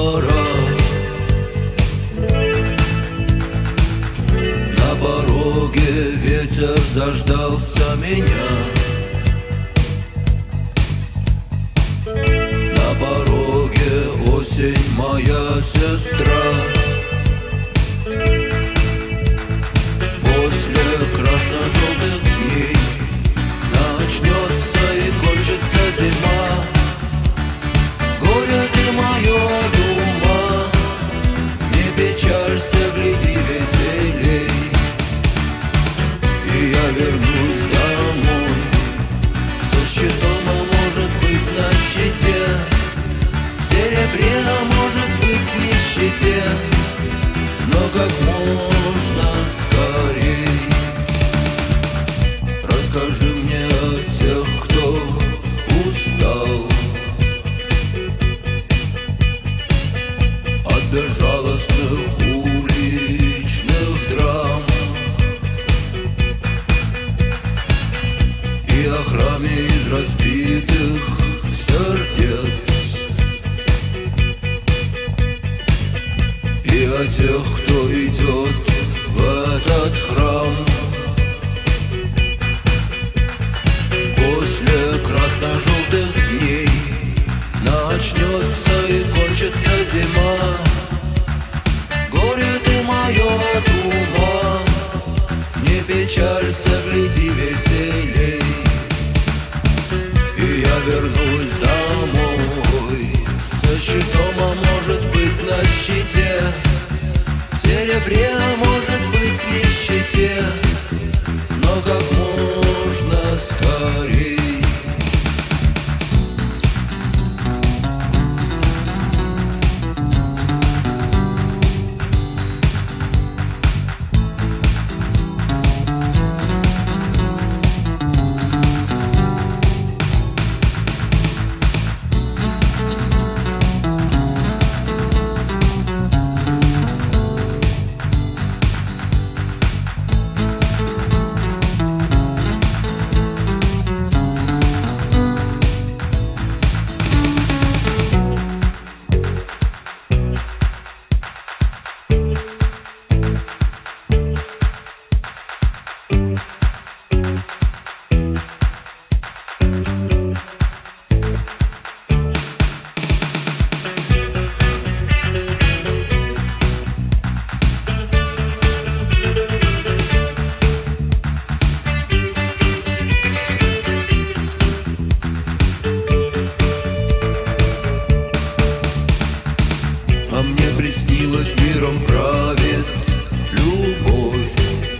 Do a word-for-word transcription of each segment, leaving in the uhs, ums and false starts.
пора. На пороге ветер заждался меня. На пороге осень, моя сестра. После красно-желтых дней начнется и кончится зима. Горе ты мое от ума, не печалься, гляди веселей. И я вернусь домой со щитом, а может быть на щите, в серебре, а может быть в нищете, но как можно скорей. Расскажи мне о тех, кто устал от безжалостных уличных драм и о храме из разбитых сердец, и о тех, кто идет в этот храм. После красно-желтых дней начнется и кончится зима. Горе ты мое от ума, не печалься, гляди веселей. И я вернусь домой со щитом, а может быть на щите, в серебре, а может быть в нищете, но как можно скорей. А мне приснилось, миром правит любовь.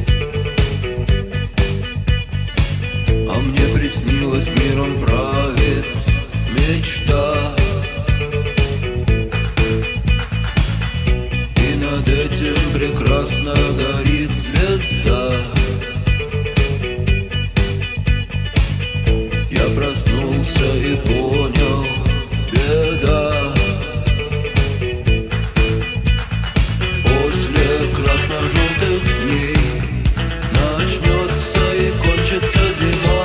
А мне приснилось, миром правит мечта. И над этим прекрасно горит звезда. Я проснулся и понял, беда. Желтых дней начнется и кончится зима.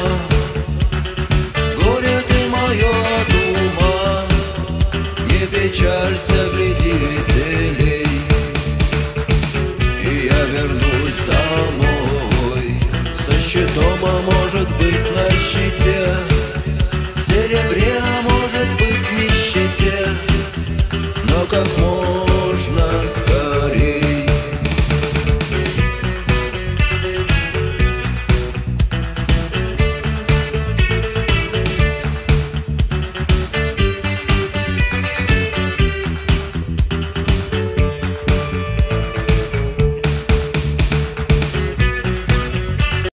Горе ты мое от ума, не печалься, гляди веселей. И я вернусь домой со щитом, а может быть на щите, в серебре, а может быть в нищете, но как можно